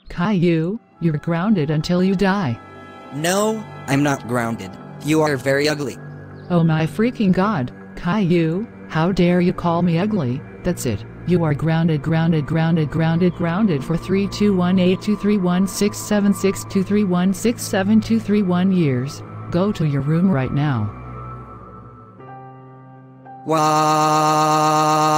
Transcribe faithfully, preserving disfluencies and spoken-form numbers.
Caillou, you're grounded until you die. No, I'm not grounded. You are very ugly. Oh my freaking god, Caillou, how dare you call me ugly? That's it. You are grounded, grounded, grounded, grounded, grounded for three two one eight two three one six seven six two three one six seven two three one years. Go to your room right now. Wow.